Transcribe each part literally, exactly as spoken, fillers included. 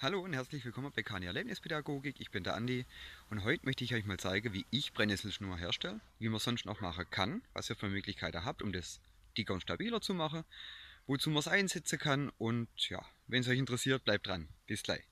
Hallo und herzlich willkommen bei Kani Erlebnispädagogik. Ich bin der Andi und heute möchte ich euch mal zeigen, wie ich Brennnesselschnur herstelle, wie man sonst noch machen kann, was ihr für Möglichkeiten habt, um das dicker und stabiler zu machen, wozu man es einsetzen kann und ja, wenn es euch interessiert, bleibt dran. Bis gleich.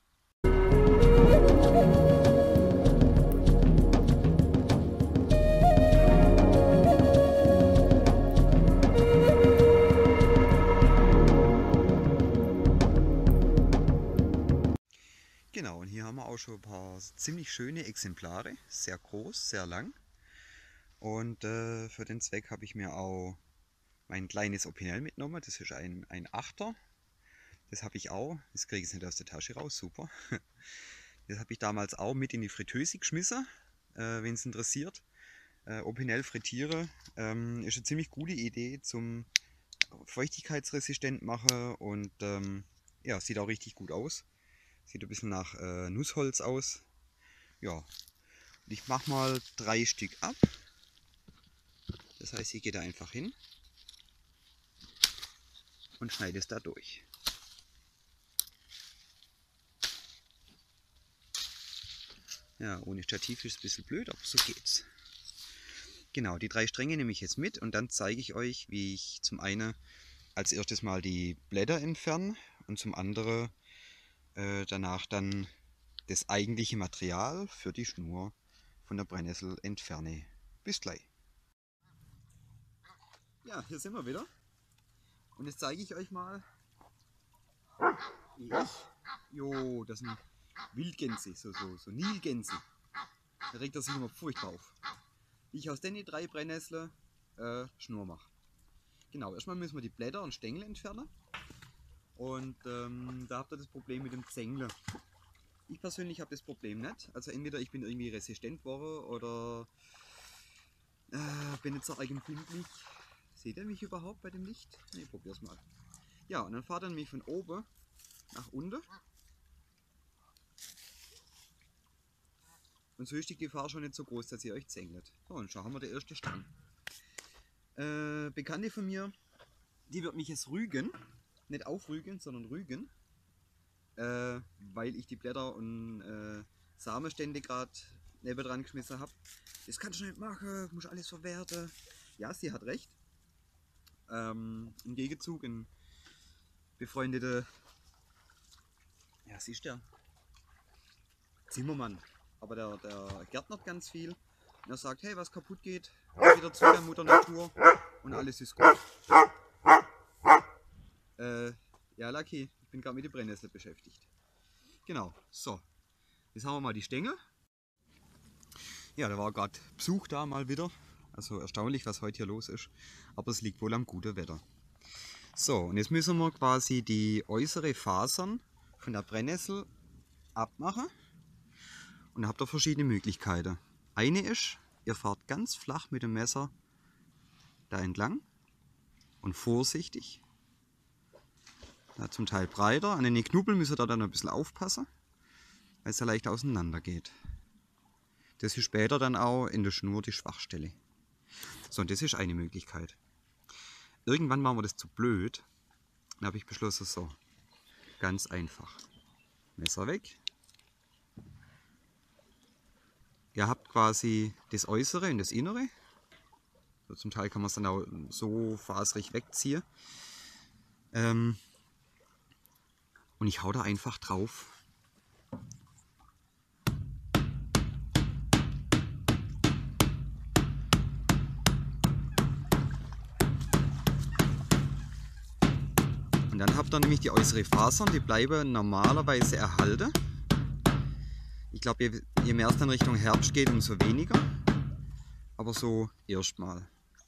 Genau, und hier haben wir auch schon ein paar ziemlich schöne Exemplare, sehr groß, sehr lang. Und äh, für den Zweck habe ich mir auch mein kleines Opinel mitgenommen. Das ist ein, ein Achter. Das habe ich auch. Das kriege ich jetzt nicht aus der Tasche raus, super. Das habe ich damals auch mit in die Fritteuse geschmissen, äh, wenn es interessiert. Äh, Opinel frittiere ähm, ist eine ziemlich gute Idee zum feuchtigkeitsresistent machen und ähm, ja, sieht auch richtig gut aus. Sieht ein bisschen nach äh, Nussholz aus. Ja, und ich mache mal drei Stück ab. Das heißt, ich gehe da einfach hin und schneide es da durch. Ja, ohne Stativ ist es ein bisschen blöd, aber so geht's. Genau, die drei Stränge nehme ich jetzt mit und dann zeige ich euch, wie ich zum einen als erstes mal die Blätter entferne und zum anderen äh, danach dann das eigentliche Material für die Schnur von der Brennnessel entferne. Bis gleich. Ja, hier sind wir wieder. Und jetzt zeige ich euch mal, wie ich, jo, das sind Wildgänse, so, so, so Nilgänse. Da regt er sich immer furchtbar auf. Wie ich aus den drei Brennnesseln äh, Schnur mache. Genau, erstmal müssen wir die Blätter und Stängel entfernen. Und ähm, da habt ihr das Problem mit dem Zängle. Ich persönlich habe das Problem nicht. Also entweder ich bin irgendwie resistent geworden oder äh, bin nicht so eigenempfindlich. Seht ihr mich überhaupt bei dem Licht? Ne, probier's mal. Ja, und dann fahrt ihr nämlich von oben nach unten. Und so ist die Gefahr schon nicht so groß, dass ihr euch zängelt. So, und schon haben wir den ersten Strang. Äh, Bekannte von mir, die wird mich jetzt rügen. Nicht aufrügen, sondern rügen. Äh, weil ich die Blätter und äh, Samenstände gerade nebendran geschmissen habe. Das kannst du nicht machen, musst alles verwerten. Ja, sie hat recht. Ähm, Im Gegenzug ein befreundeter, ja, siehst du, Zimmermann. Aber der, der gärtnert ganz viel. Und er sagt, hey, was kaputt geht, wieder zu der Mutter Natur und alles ist gut. Äh, ja, Lucky, ich bin gerade mit der Brennnessel beschäftigt. Genau, so. Jetzt haben wir mal die Stängel. Ja, da war gerade Besuch da mal wieder. Also erstaunlich, was heute hier los ist. Aber es liegt wohl am guten Wetter. So, und jetzt müssen wir quasi die äußere Fasern von der Brennnessel abmachen. Und da habt ihr verschiedene Möglichkeiten. Eine ist, ihr fahrt ganz flach mit dem Messer da entlang und vorsichtig. Ja, zum Teil breiter. An den Knubbeln müsst ihr da dann ein bisschen aufpassen, weil es ja leicht auseinander geht. Das ist später dann auch in der Schnur die Schwachstelle. So, und das ist eine Möglichkeit. Irgendwann war mir das zu blöd. Dann habe ich beschlossen, so, ganz einfach. Messer weg. Ihr habt quasi das Äußere und das Innere. So, zum Teil kann man es dann auch so faserig wegziehen. Ähm, und ich hau da einfach drauf. Und dann habt ihr nämlich die äußere Fasern, die bleiben normalerweise erhalten. Ich glaube, je, je mehr es dann Richtung Herbst geht, umso weniger. Aber so erstmal.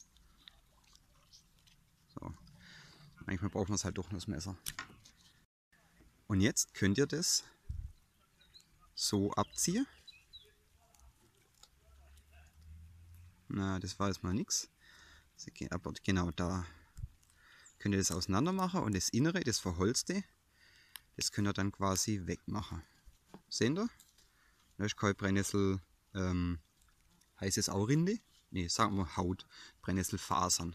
So. Manchmal braucht man es halt doch nur das Messer. Und jetzt könnt ihr das so abziehen. Na, das war jetzt mal nichts. Aber genau da könnt ihr das auseinander machen und das Innere, das Verholzte, das könnt ihr dann quasi wegmachen. Seht ihr? Da ist keine Brennnessel, ähm, heißt es auch Rinde? Ne, sagen wir Haut, Brennnesselfasern.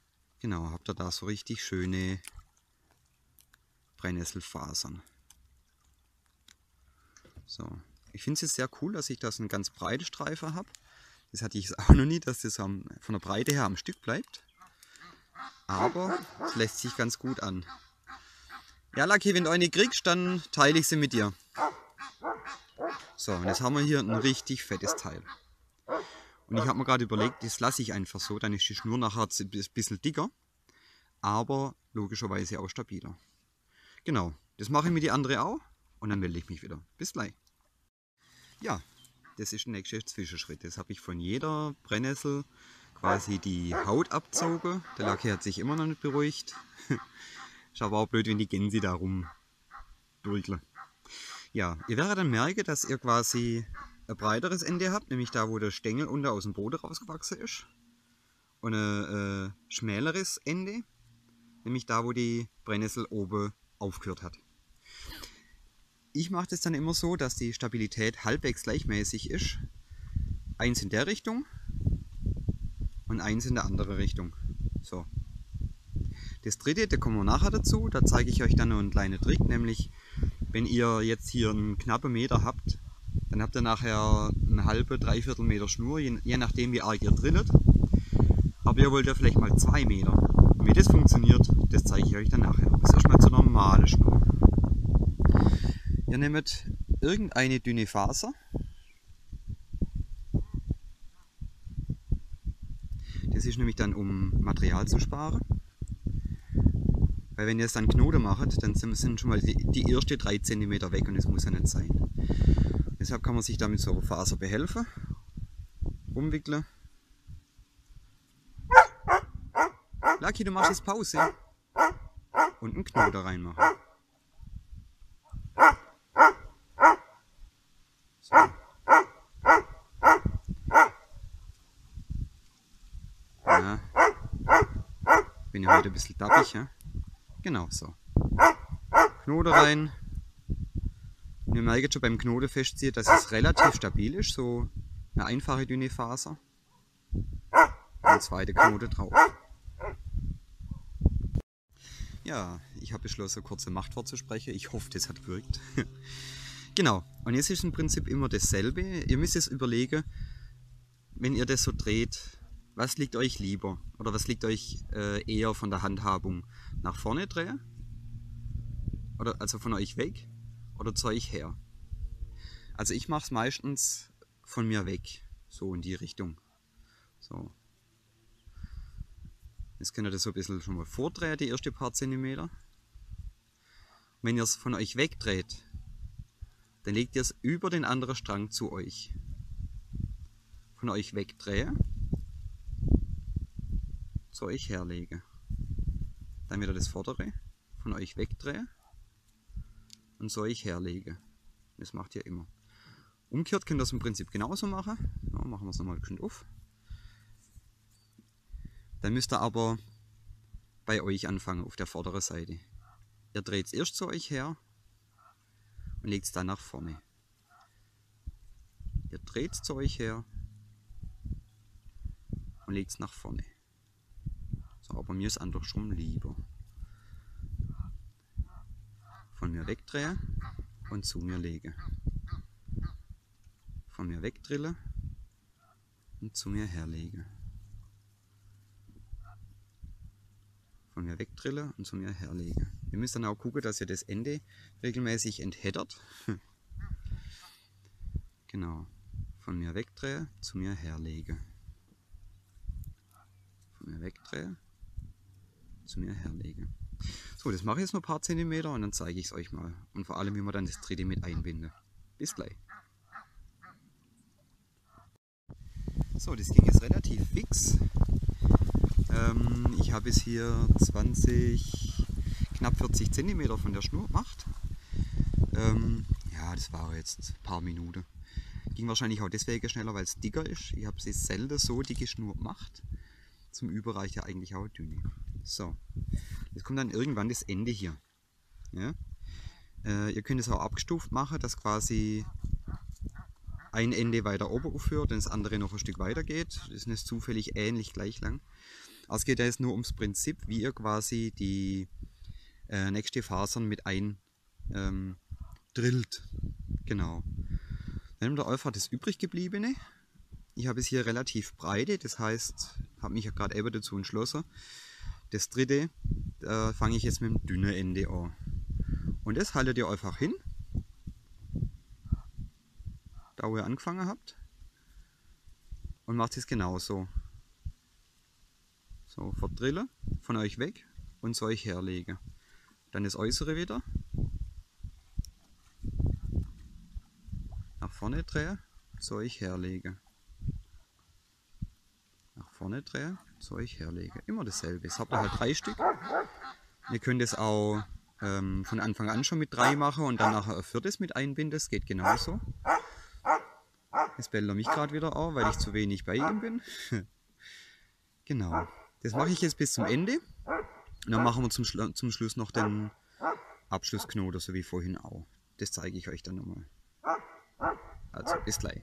Genau, habt ihr da so richtig schöne Brennnesselfasern. So. Ich finde es jetzt sehr cool, dass ich das einen ganz breiten Streifen habe. Das hatte ich auch noch nie, dass das am, von der Breite her am Stück bleibt. Aber es lässt sich ganz gut an. Ja, Lucky, wenn du eine kriegst, dann teile ich sie mit dir. So, und jetzt haben wir hier ein richtig fettes Teil. Und ich habe mir gerade überlegt, das lasse ich einfach so, dann ist die Schnur nachher ein bisschen dicker, aber logischerweise auch stabiler. Genau, das mache ich mit die andere auch und dann melde ich mich wieder. Bis gleich. Ja, das ist der nächste Zwischenschritt. Das habe ich von jeder Brennnessel quasi die Haut abgezogen. Der Lucky hat sich immer noch nicht beruhigt. Ist aber auch blöd, wenn die Gänse da rumdurckeln. Ja, ihr werdet dann merken, dass ihr quasi ein breiteres Ende habt, nämlich da, wo der Stängel unter aus dem Boden rausgewachsen ist. Und ein äh, schmäleres Ende, nämlich da, wo die Brennnessel oben aufgehört hat. Ich mache das dann immer so, dass die Stabilität halbwegs gleichmäßig ist. Eins in der Richtung und eins in der anderen Richtung. So. Das dritte, da kommen wir nachher dazu, da zeige ich euch dann noch einen kleinen Trick, nämlich wenn ihr jetzt hier einen knappen Meter habt, dann habt ihr nachher eine halbe, dreiviertel Meter Schnur, je, je nachdem wie arg ihr drillet. Aber ihr wollt ja vielleicht mal zwei Meter. Und wie das funktioniert, das zeige ich euch dann nachher. Das ist erstmal zur normalen Schnur. Ihr nehmt irgendeine dünne Faser. Das ist nämlich dann, um Material zu sparen. Weil wenn ihr es dann Knoten macht, dann sind schon mal die, die ersten drei Zentimeter weg und das muss ja nicht sein. Deshalb kann man sich damit so einer Faser behelfen, umwickeln. Lucky, du machst jetzt Pause und einen Knoten reinmachen. So. Ja. Bin ja heute ein bisschen tappig, ja? Genau so. Knoten rein. Und ihr merkt schon beim Knoten festziehen, dass es relativ stabil ist, so eine einfache dünne Faser. Und zweite Knoten drauf. Ja, ich habe beschlossen, kurze Machtwort zu sprechen. Ich hoffe, das hat gewirkt. Genau, und jetzt ist im Prinzip immer dasselbe. Ihr müsst es überlegen, wenn ihr das so dreht, was liegt euch lieber? Oder was liegt euch äh, eher von der Handhabung? Nach vorne drehen? Oder also von euch weg? Oder zu euch her? Also ich mache es meistens von mir weg. So in die Richtung. So. Jetzt könnt ihr das so ein bisschen schon mal vordrehen, die ersten paar Zentimeter. Wenn ihr es von euch wegdreht, dann legt ihr es über den anderen Strang zu euch. Von euch wegdrehen, zu euch herlegen. Dann wieder das vordere, von euch wegdrehen und zu euch herlegen. Das macht ihr immer. Umgekehrt könnt ihr das im Prinzip genauso machen. Ja, machen wir es nochmal schön auf. Dann müsst ihr aber bei euch anfangen, auf der vorderen Seite. Ihr dreht es erst zu euch her und legt es dann nach vorne. Ihr dreht es zu euch her und legt es nach vorne. So, aber mir ist andersrum lieber. Von mir wegdrehen und zu mir legen. Von mir wegdrillen und zu mir herlegen. Von mir wegdrillen und zu mir herlegen. Ihr müsst dann auch gucken, dass ihr das Ende regelmäßig entheddert. Genau. Von mir wegdrehen, zu mir herlegen. Von mir wegdrehen, zu mir herlegen. So, das mache ich jetzt nur ein paar Zentimeter und dann zeige ich es euch mal. Und vor allem, wie man dann das dritte mit einbindet. Bis gleich. So, das ging jetzt relativ fix. Ähm, ich habe es hier zwanzig, knapp vierzig Zentimeter von der Schnur gemacht. Ähm, ja, das war jetzt ein paar Minuten. Ging wahrscheinlich auch deswegen schneller, weil es dicker ist. Ich habe sie selten so dicke Schnur gemacht. Zum Überreich ja eigentlich auch dünne. So, jetzt kommt dann irgendwann das Ende hier. Ja? Äh, ihr könnt es auch abgestuft machen, dass quasi ein Ende weiter oben aufhört und das andere noch ein Stück weiter geht. Das ist nicht zufällig ähnlich gleich lang. Aber es geht ja jetzt nur ums Prinzip, wie ihr quasi die äh, nächste Fasern mit ein ähm, drillt. Genau. Dann nimmt ihr einfach das übrig gebliebene. Ich habe es hier relativ breite, das heißt, habe mich ja gerade eben dazu entschlossen. Das dritte, da fange ich jetzt mit dem dünnen Ende an. Und das haltet ihr einfach hin, da wo ihr angefangen habt. Und macht es genauso. So, verdrillen, von euch weg und zu euch herlegen. Dann das Äußere wieder. Nach vorne drehen, zu euch herlegen. Nach vorne drehen, zu euch herlegen. Immer dasselbe. Jetzt habt ihr halt drei Stück. Ihr könnt es auch ähm, von Anfang an schon mit drei machen und dann nachher ein viertes mit einbinden. Das geht genauso. Jetzt bellt er mich gerade wieder an, weil ich zu wenig bei ihm bin. Genau. Das mache ich jetzt bis zum Ende. Und dann machen wir zum, Schlu zum Schluss noch den Abschlussknoten, so wie vorhin auch. Das zeige ich euch dann nochmal. Also, bis gleich.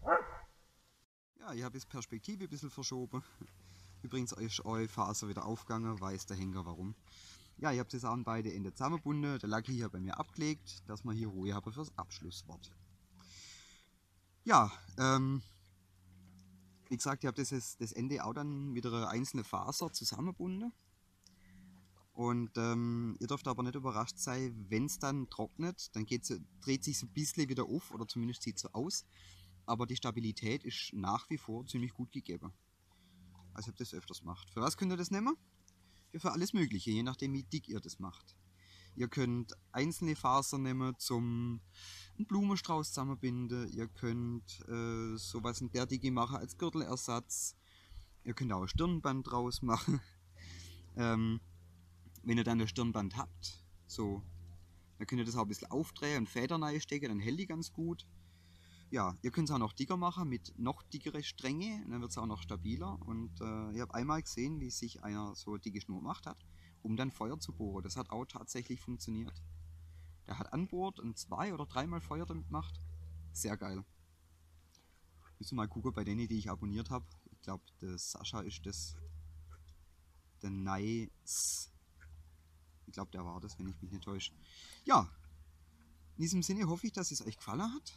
Ja, ich habe jetzt Perspektive ein bisschen verschoben. Übrigens ist eure Faser wieder aufgegangen, weiß der Henker warum. Ja, ich habe das an beide Enden zusammengebunden. Der Lack hier bei mir abgelegt, dass wir hier Ruhe haben fürs Abschlusswort. Ja, ähm, wie gesagt, ich habe das, das Ende auch dann mit einer einzelnen Faser zusammengebunden. Und ähm, ihr dürft aber nicht überrascht sein, wenn es dann trocknet, dann geht's, dreht sich so ein bisschen wieder auf, oder zumindest sieht es so aus. Aber die Stabilität ist nach wie vor ziemlich gut gegeben. Also ich habe das öfters gemacht. Für was könnt ihr das nehmen? Ja, für alles Mögliche, je nachdem wie dick ihr das macht. Ihr könnt einzelne Fasern nehmen zum einen Blumenstrauß zusammenbinden. Ihr könnt äh, sowas in der Dicke machen als Gürtelersatz. Ihr könnt auch ein Stirnband draus machen. ähm, wenn ihr dann ein Stirnband habt, so, dann könnt ihr das auch ein bisschen aufdrehen und Federn reinstecken, dann hält die ganz gut. Ja, ihr könnt es auch noch dicker machen mit noch dickere Stränge, dann wird es auch noch stabiler. Und äh, ich habe einmal gesehen, wie sich einer so dicke Schnur gemacht hat, um dann Feuer zu bohren. Das hat auch tatsächlich funktioniert. Der hat anbohrt und zwei oder dreimal Feuer damit gemacht. Sehr geil. Müssen wir mal gucken bei denen, die ich abonniert habe. Ich glaube, der Sascha ist das. Der Nice. Ich glaube, der war das, wenn ich mich nicht täusche. Ja, in diesem Sinne hoffe ich, dass es euch gefallen hat.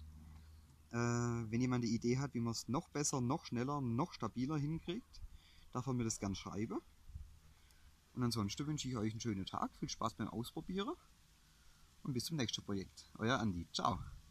Äh, wenn jemand eine Idee hat, wie man es noch besser, noch schneller, noch stabiler hinkriegt, darf er mir das gerne schreiben. Und ansonsten wünsche ich euch einen schönen Tag, viel Spaß beim Ausprobieren und bis zum nächsten Projekt. Euer Andi. Ciao.